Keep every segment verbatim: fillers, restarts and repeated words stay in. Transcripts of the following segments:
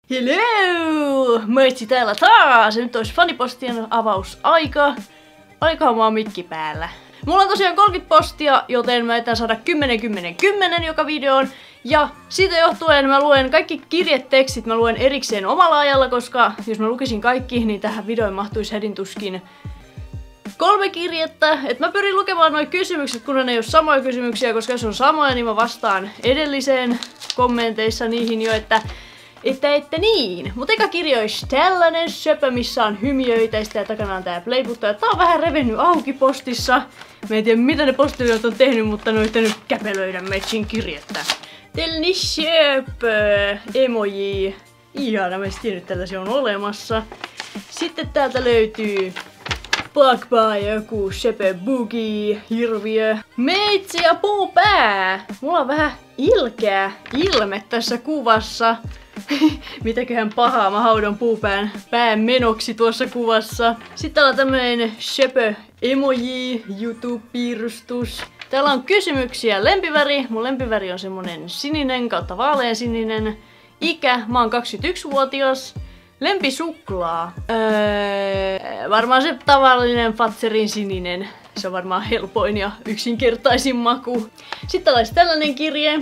Hello! Meitsi täällä taas! Nyt olisi fanipostien avausaika. Olikohan mua mikki päällä? Mulla on tosiaan kolmekymmentä postia, joten mä yritän saada kymmenen kymmenen kymmenen joka videoon. Ja siitä johtuen mä luen kaikki kirjetekstit, mä luen erikseen omalla ajalla, koska jos mä lukisin kaikki, niin tähän videoon mahtuisi hedintuskin kolme kirjettä. Et mä pyrin lukemaan nuo kysymykset, kun ne ei ole samoja kysymyksiä, koska jos on samoja, niin mä vastaan edelliseen kommenteissa niihin jo, että Että, että niin. Mut eka kirja olisi tällainen söpö, missä on hymiöitä ja takana on tää playbutto. Ja tää on vähän revennyt auki postissa. Mä en tiedä mitä ne postilijat on tehnyt, mutta ne on yrittänyt käpelöidä Meitsin kirjettä. Tällainen söpö emoji. Ihana, mä en tiedä, että tällaisia on olemassa. Sitten täältä löytyy Pakpa ja joku söpö bugi, hirviö. Meitsi ja puupää. Mulla on vähän ilkeä ilme tässä kuvassa. Mitäköhän pahaa, mä haudan puupään pään menoksi tuossa kuvassa. Sitten täällä on tämmönen söpö emoji, YouTube-piirustus. Täällä on kysymyksiä, lempiväri. Mun lempiväri on semmonen sininen kautta vaaleansininen. Ikä, mä oon kaksikymmentäyksivuotias. Lempisuklaa. Öö, varmaan se tavallinen Fatserin sininen. Se on varmaan helpoin ja yksinkertaisin maku. Sitten täällä olisi tällainen kirje.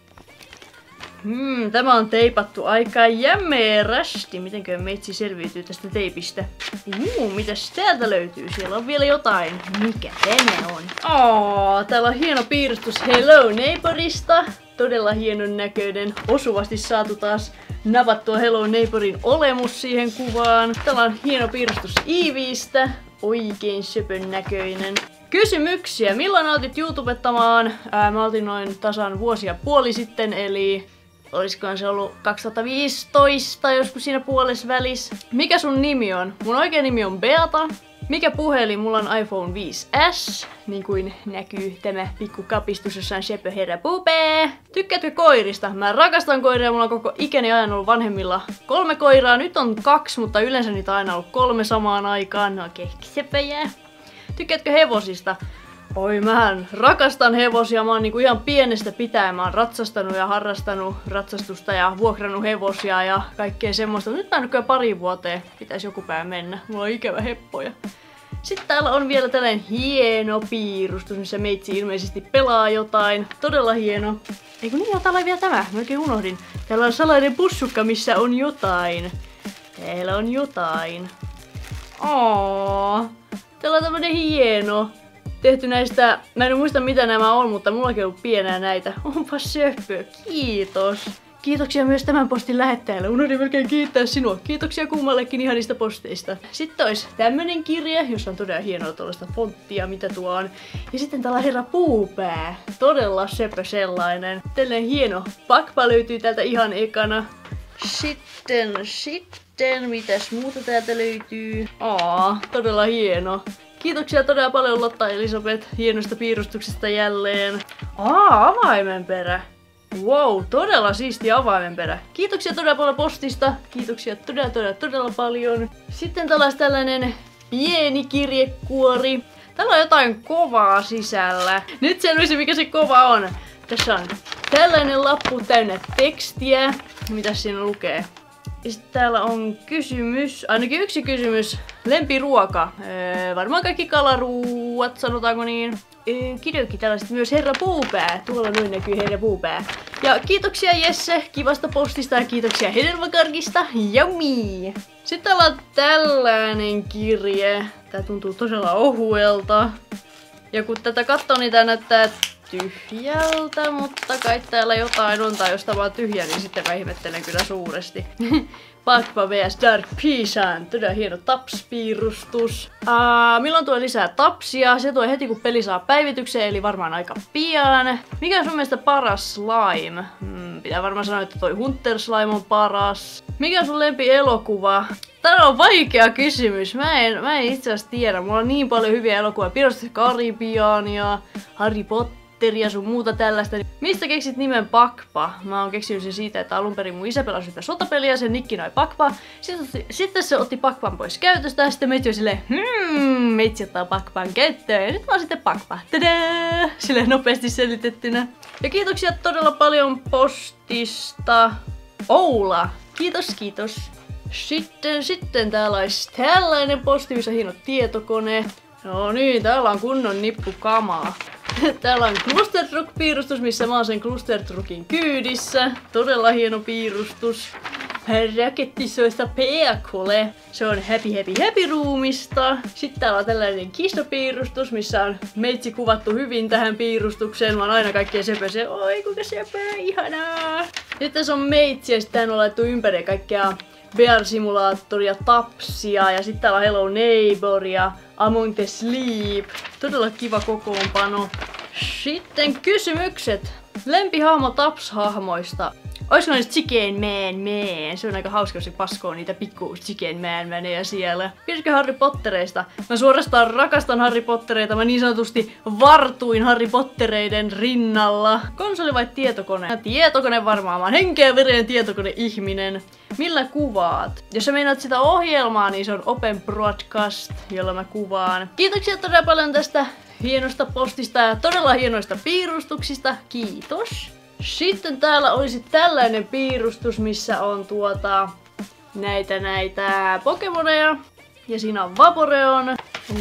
Hmm, tämä on teipattu aika jämerästi. Mitenkö Meitsi selviytyy tästä teipistä? Juu, mitäs täältä löytyy? Siellä on vielä jotain. Mikä tämä on? Oh, täällä on hieno piirustus Hello Neighborista. Todella hienon näköinen. Osuvasti saatu taas navattua Hello Neighborin olemus siihen kuvaan. Täällä on hieno piirustus Eeveestä. Oikein söpön näköinen. Kysymyksiä. Milloin aloitit YouTubettamaan? Ää, mä aloitin noin tasan vuosi ja puoli sitten, eli olisikohan se ollut kaksituhattaviisitoista joskus siinä puolessa välissä. Mikä sun nimi on? Mun oikea nimi on Beata. Mikä puhelin? Mulla on iPhone viisi S, niin kuin näkyy tämä pikku kapistus, jossa on söpö herra puupee. Tykkäätkö koirista? Mä rakastan koiria, mulla on koko ikäni ajan ollut vanhemmilla kolme koiraa. Nyt on kaksi, mutta yleensä niitä on aina ollut kolme samaan aikaan. No keksepöjää. Tykkäätkö hevosista? Oi, mähän rakastan hevosia. Mä oon niinku ihan pienestä pitäen. Mä oon ratsastanut ja harrastanut ratsastusta ja vuokrannut hevosia ja kaikkea semmoista. Nyt mä en kyllä pari vuoteen. Pitäis joku päivä mennä. Mulla on ikävä heppoja. Sitten täällä on vielä tällainen hieno piirustus, missä Meitsi ilmeisesti pelaa jotain. Todella hieno. Eiku niin, täällä on vielä tämä. Mä oikein unohdin. Täällä on salainen pussukka, missä on jotain. Täällä on jotain. Aa, täällä on tämmönen hieno. Tehty näistä, mä en muista mitä nämä on, mutta mullakin on ollut pienää näitä. Onpa söpö, kiitos. Kiitoksia myös tämän postin lähettäjälle. Unohdin melkein kiittää sinua. Kiitoksia kummallekin ihanista posteista. Sitten olisi tämmönen kirje, jossa on todella hienoa tuollaista fonttia, mitä tuo on. Ja sitten täällä on herra puupää. Todella söpö sellainen. Tällainen hieno pakpa löytyy täältä ihan ekana. Sitten, sitten, mitäs muuta täältä löytyy? Aa, todella hieno. Kiitoksia todella paljon Lotta ja Elisabeth hienosta piirustuksesta jälleen. Aa, avaimenperä. Wow, todella siisti avaimenperä. Kiitoksia todella paljon postista. Kiitoksia todella todella todella paljon. Sitten tällainen tällainen pieni kirjekuori. Täällä on jotain kovaa sisällä. Nyt selvisi mikä se kova on. Tässä on tällainen lappu täynnä tekstiä. Mitäs siinä lukee? Ja sitten täällä on kysymys, ainakin yksi kysymys, lempiruoka. Öö, varmaan kaikki kalaruuat, sanotaanko niin. Öö, Kidoki, täällä on myös herra puupää. Tuolla noin näkyy herra puupää. Ja kiitoksia Jesse kivasta postista ja kiitoksia hedelmäkarkista. Yummy! Sitten täällä on tällainen kirje. Tää tuntuu todella ohuelta. Ja kun tätä katsoo, niin tää näyttää tyhjältä, mutta kai täällä jotain on, tai jos tää vaan tyhjä, niin sitten mä ihmettelen kyllä suuresti. Pakpa vs Dark Pisan, todella hieno tapspiirustus. Uh, milloin tuo lisää tapsia? Se tuo heti kun peli saa päivityksen, eli varmaan aika pian. Mikä on sun mielestä paras slime? Hmm, pitää varmaan sanoa, että toi Hunter Slime on paras. Mikä on sun lempi elokuva? Tää on vaikea kysymys. Mä en, mä en itse asiassa tiedä. Mulla on niin paljon hyviä elokuvia. Pirates of the Caribbeania, Harry Potter ja sun muuta tällaista. Mistä keksit nimen Pakpa? Mä oon keksinyt sen siitä, että alun perin mun isä pelasi sitä sotapeliä, sen nikki nai Pakpa. Sitten, sitten se otti Pakpan pois käytöstä ja sitten Meitsi oli silleen, hmm, Meitsi ottaa Pakpan käyttöön. Ja nyt mä oon sitten Pakpa. Tadaa! Silleen nopeasti selitettynä. Ja kiitoksia todella paljon postista. Oula! Kiitos, kiitos. Sitten, sitten täällä olisi tällainen posti, missä on hieno tietokone. No niin, täällä on kunnon nippukamaa. Täällä on Clustertruck-piirustus, missä mä oon sen Clustertruckin kyydissä. Todella hieno piirustus. Rakettisoista Peakole. Se on Happy Happy Happy ruumista. Sitten täällä on tällainen kissapiirustus, missä on meitsi kuvattu hyvin tähän piirustukseen. Mä oon aina kaikkea sepöisiä. Oi kuinka sepää, ihanaa. Sitten tässä on meitsi ja sitten tähän on laittu ympäri kaikkea Bear-simulaattoria, Tapsia ja sitten täällä on Hello Neighbor ja Among the Sleep. Todella kiva kokoonpano. Sitten kysymykset. Lempihahmo Taps-hahmoista. Olisiko niistä Chicken Man Man? Se on aika hauska, jos se paskoo niitä pikku Chicken Man Maneja siellä. Pitäisikö Harry Pottereista? Mä suorastaan rakastan Harry Pottereita. Mä niin sanotusti vartuin Harry Pottereiden rinnalla. Konsoli vai tietokone? Ja tietokone varmaan. Mä oon henkeä veren tietokone-ihminen. Millä kuvaat? Jos sä meinaat sitä ohjelmaa, niin se on Open Broadcast, jolla mä kuvaan. Kiitoksia todella paljon tästä hienosta postista ja todella hienoista piirustuksista. Kiitos. Sitten täällä olisi tällainen piirustus, missä on tuota näitä näitä Pokemoneja. Ja siinä on Vaporeon.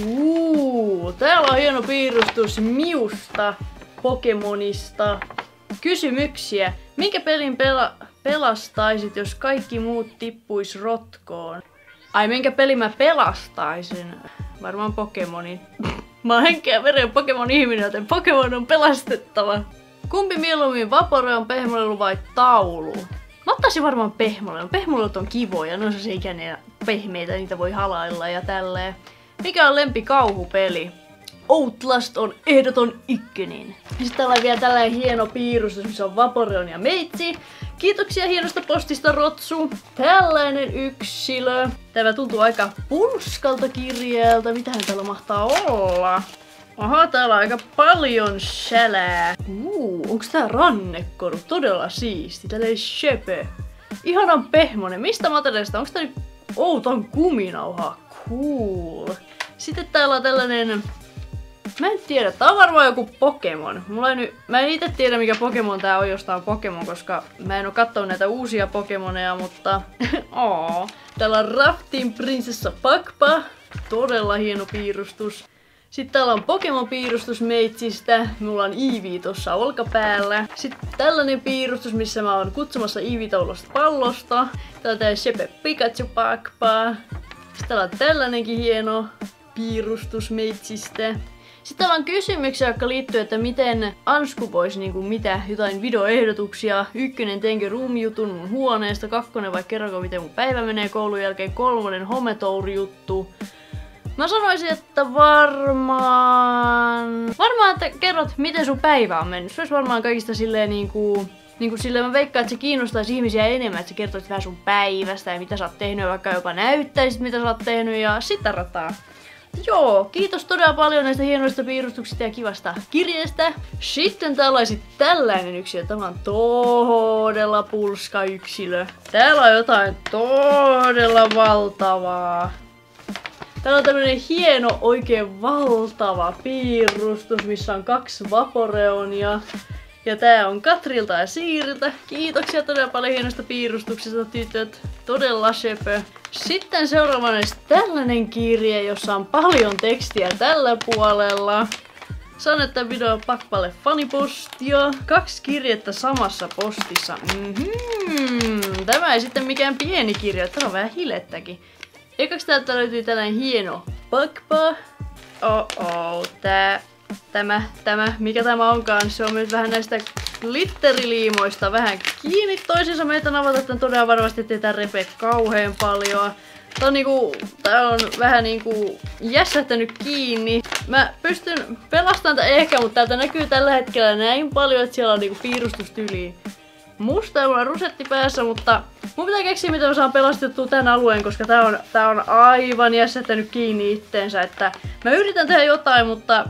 Uuu, täällä on hieno piirustus Miusta, Pokemonista. Kysymyksiä. Minkä pelin pela pelastaisit, jos kaikki muut tippuis rotkoon? Ai minkä pelin mä pelastaisin? Varmaan Pokemonin. Mä oon henkeä veren Pokemon ihminen, joten Pokemon on pelastettava. Kumpi mieluummin Vaporeon, pehmolelu vai taulu? Mä ottaisin varmaan pehmolelu. Pehmolelut on kivoja, ne on se ikäinen pehmeitä, niitä voi halailla ja tälleen. Mikä on lempi kauhupeli? Outlast on ehdoton ykkönen. Ja sitten täällä on vielä tällainen hieno piirustus, missä on Vaporeon ja meitsi. Kiitoksia hienosta postista, Rotsu. Tällainen yksilö. Tämä tuntuu aika pulskalta kirjeeltä. Mitähän täällä mahtaa olla? Aha, täällä on aika paljon sälää. Uuu, onks tää rannekoru? Todella siisti. Tälleen söpö. Ihanan pehmonen. Mistä materiaalista? Onks tää nyt... Oh, tää on kuminauha. Cool. Sitten täällä on tällainen... Mä en tiedä, tää on varmaan joku Pokemon. Mulla ei nyt... Mä en ite tiedä mikä Pokemon tää on, jos tää on Pokemon, koska mä en oo kattonut näitä uusia Pokemoneja, mutta... Oo. Täällä on Raftin prinsessa Pakpa. Todella hieno piirustus. Sitten täällä on Pokemon-piirustus meitsistä. Mulla on Eevee tossa olkapäällä. Sitten tällainen piirustus, missä mä oon kutsumassa Eeveetä ulos pallosta. Täällä on tää Shepe Pikachu Pakpa. Sitten täällä on tällainenkin hieno piirustus meitsistä. Sitten täällä on kysymyksiä, jotka liittyy, että miten Ansku voisi niinku mitä jotain videoehdotuksia. Ykkönen, teenkö room-jutun mun huoneesta. Kakkonen, vai kerronko miten mun päivä menee koulun jälkeen. Kolmonen, hometour-juttu. Mä sanoisin, että varmaan... Varmaan, että kerrot, miten sun päivä on mennyt. Se olisi varmaan kaikista silleen niinku... Niinku silleen mä veikkaan, että se kiinnostaisi ihmisiä enemmän, että sä kertoisit vähän sun päivästä ja mitä sä oot tehnyt, vaikka jopa näyttäisit mitä sä oot tehnyt ja sitä rataa. Joo, kiitos todella paljon näistä hienoista piirustuksista ja kivasta kirjeestä. Sitten täällä olisi tällainen yksilö. Tämä on todella pulska yksilö. Täällä on jotain todella valtavaa. Täällä on tämmönen hieno, oikein valtava piirustus, missä on kaksi Vaporeonia. Ja tää on Katrilta ja Siiriltä. Kiitoksia todella paljon hienosta piirustuksesta, tytöt. Todella söpö. Sitten seuraavana on tällainen kirje, jossa on paljon tekstiä tällä puolella. Saan että video Pakpalle fanipostia. Kaksi kirjettä samassa postissa. Mm-hmm. Tämä ei sitten mikään pieni kirja, tää on vähän hilettäkin. Ekaksi täältä löytyy tällainen hieno Pakpa. Oh-oh, tää, tämä, tämä, mikä tämä onkaan, se on myös vähän näistä glitteriliimoista vähän kiinni toisiinsa. Meitä avata tän todella varmasti, ettei tää repee kauhean paljon. Tää on niinku, tää on vähän niinku jässähtänyt kiinni. Mä pystyn pelastamaan tän ehkä, mutta täältä näkyy tällä hetkellä näin paljon, että siellä on niinku piirustustyyliä musta ja mulla on rusetti päässä, mutta mun pitää keksiä, miten mä saan pelastettua tän alueen, koska tää on, tää on aivan jässähtänyt kiinni itteensä, että mä yritän tehdä jotain, mutta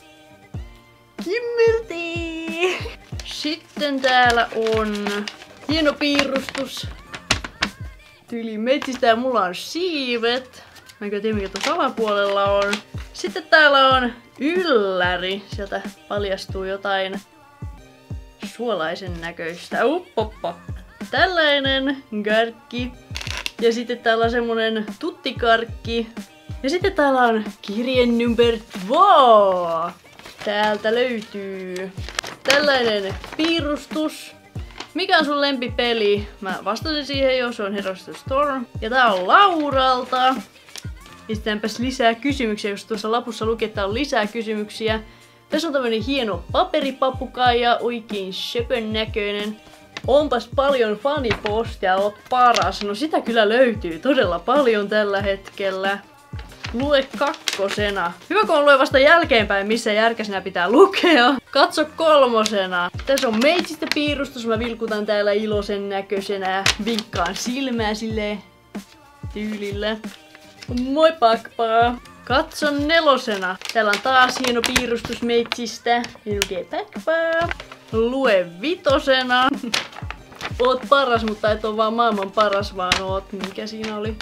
kimmeltii! Sitten täällä on hieno piirustus tyyliin metsistä ja mulla on siivet. Mä en tiedä mikä tuossa alapuolella on. Sitten täällä on ylläri. Sieltä paljastuu jotain suolaisen näköistä. Uppoppa. tällainen karkki. Ja sitten täällä on semmonen tuttikarkki. Ja sitten täällä on kirje number two. Täältä löytyy tällainen piirustus. Mikä on sun lempipeli? Mä vastasin siihen jo, se on Heroes of the Storm. Ja tää on Lauralta. Ja sittenpäs lisää kysymyksiä, jos tuossa lapussa luki, että on lisää kysymyksiä. Tässä on tämmönen hieno paperipapukaija, oikein söpön näköinen. Onpas paljon fanipostia, oot paras. No sitä kyllä löytyy todella paljon tällä hetkellä. Lue kakkosena. Hyvä kun on lue vasta jälkeenpäin, missä järkäisenä pitää lukea. Katso kolmosena. Tässä on meitsistä piirustus. Mä vilkutan täällä iloisen näköisenä. Vinkkaan silmää silleen tyylillä. Moi pakpaa. Katso nelosena. Täällä on taas hieno piirustus meitsistä. Ja lukee pakpaa. Lue vitosena. Oot paras, mutta et oo vaan maailman paras, vaan oot. Mikä siinä oli?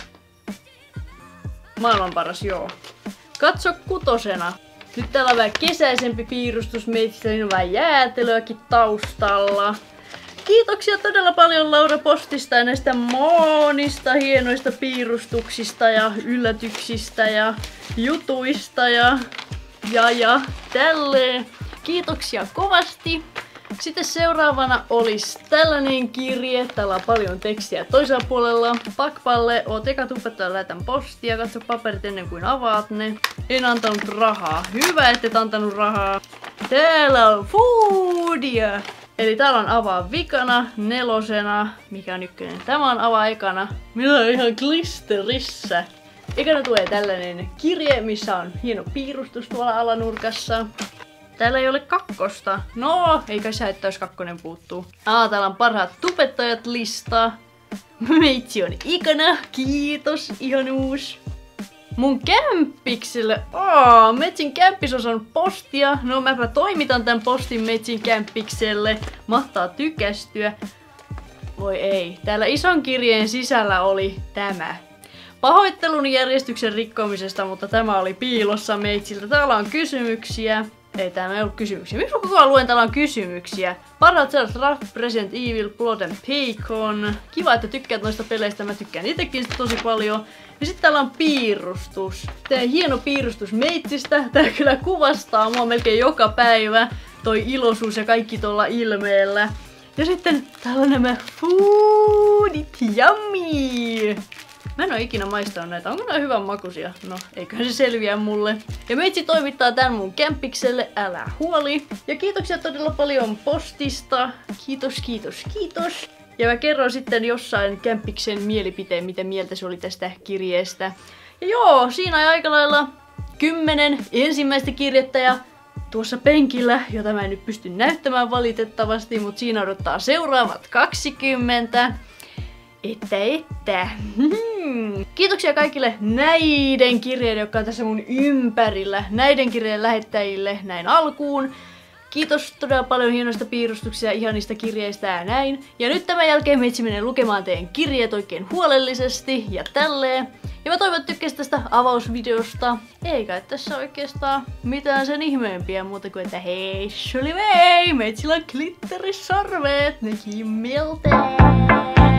Maailman paras, joo. Katso kutosena. Nyt täällä on vähän kesäisempi piirustus meitsistä, niin on vähän jäätelöäkin taustalla. Kiitoksia todella paljon Laura postista ja näistä monista hienoista piirustuksista ja yllätyksistä ja jutuista ja ja ja tälleen. Kiitoksia kovasti. Sitten seuraavana olisi tällainen kirje. Täällä on paljon tekstiä toisella puolella. Pakpalle, oot eka tubettaja, lähetän postia. Katso paperit ennen kuin avaat ne. En antanut rahaa. Hyvä, et et antanut rahaa. Täällä on foodia. Eli täällä on avaa vikana, nelosena. Mikä on ykkönen? Tämä on avaa ekana. Minä on ihan klisterissä. Ekana tulee tällainen kirje, missä on hieno piirustus tuolla alanurkassa. Täällä ei ole kakkosta. No, ei kai sä, että jos kakkonen puuttuu. Aa, täällä on parhaat tubettajat lista. Meitsi on ikana. Kiitos, ihanuus. Mun kämppikselle. Aa, Meitsin kämppis on saanut postia. No, mäpä toimitan tän postin Meitsin kämppikselle. Mahtaa tykästyä. Voi ei. Täällä ison kirjeen sisällä oli tämä. Pahoittelun järjestyksen rikkomisesta, mutta tämä oli piilossa Meitsiltä. Täällä on kysymyksiä. Ei, täällä ei ollut kysymyksiä. Miksi mä koko ajan luen, täällä on kysymyksiä? Parhaat sellaiset Rough, Resident Evil, Blood and Bacon. Kiva, että tykkäät noista peleistä. Mä tykkään itekin sitä tosi paljon. Ja sitten täällä on piirustus. Tää hieno piirustus Meitsistä. Tää kyllä kuvastaa mua melkein joka päivä. Toi iloisuus ja kaikki tuolla ilmeellä. Ja sitten täällä on nämä foodit. Yummy! Mä en oo ikinä maistanut näitä. Onko nää hyvän makuisia? No, eiköhän se selviä mulle. Ja Meitsi toimittaa tän mun kämpikselle, älä huoli. Ja kiitoksia todella paljon postista. Kiitos, kiitos, kiitos. Ja mä kerron sitten jossain kämpiksen mielipiteen, mitä mieltä se oli tästä kirjeestä. Ja joo, siinä on aika lailla kymmenen ensimmäistä kirjettä ja tuossa penkillä, jota mä en nyt pysty näyttämään valitettavasti, mutta siinä odottaa seuraavat kaksikymmentä. Että, että. Kiitoksia kaikille näiden kirjeiden, jotka on tässä mun ympärillä. Näiden kirjeiden lähettäjille näin alkuun. Kiitos todella paljon hienoista piirustuksia, ihanista kirjeistä ja näin. Ja nyt tämän jälkeen Meitsi menee lukemaan teidän kirjeet oikein huolellisesti ja tälleen. Ja mä toivon, että tykkäsit tästä avausvideosta. Eikä tässä oikeastaan mitään sen ihmeempiä muuta kuin, että hei, Shirley May! Meitsillä on glitterissarvet, ne kimmeltää!